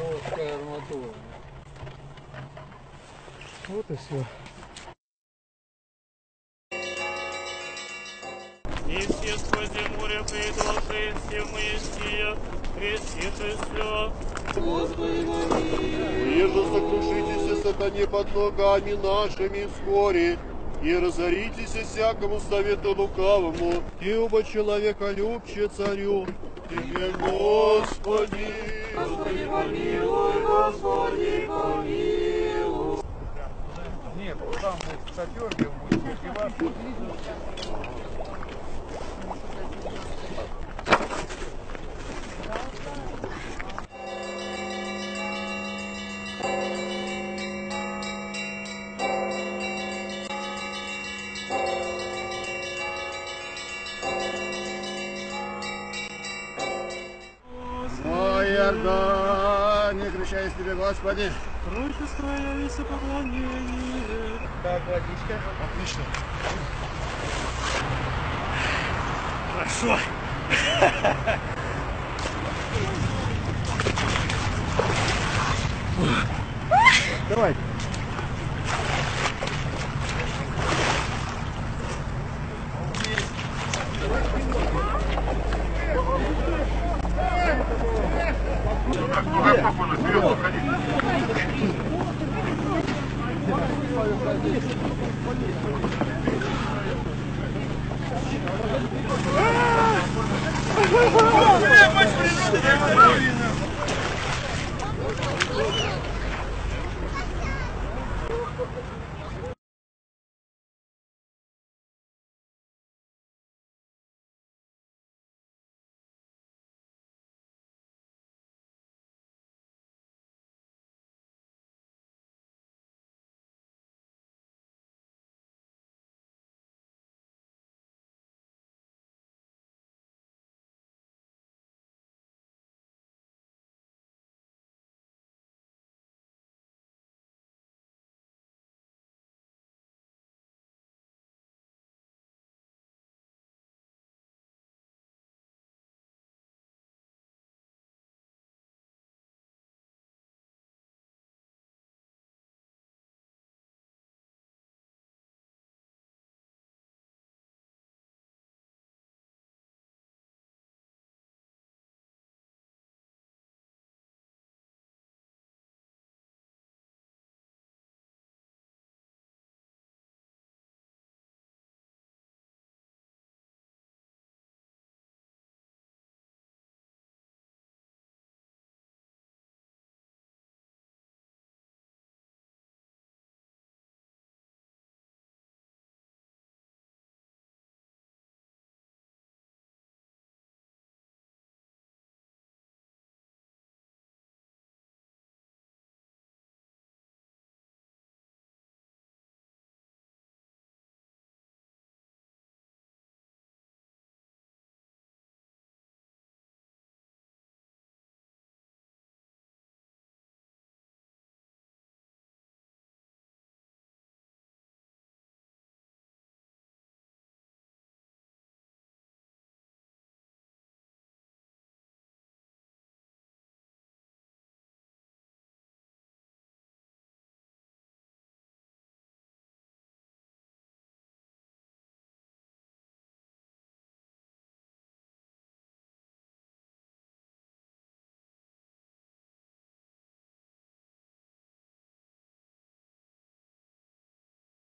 Волжская арматура. Вот и все. И все сквозь море предложи, все Моисея, крестившись все. Еже сокрушитесь, сатане, под ногами нашими вскоре, и разоритесь всякому совету лукавому, и оба человека любче царю, Тебе, Господи. Господи помилуй, Господи помилуй. Нет, там будет сапер, где будет одеваться. О, Иордане, крещаюсь Тебе, Господи. Кровь Твоя весе поклонение. Так, водичка. Отлично. Хорошо. Давай. Ой,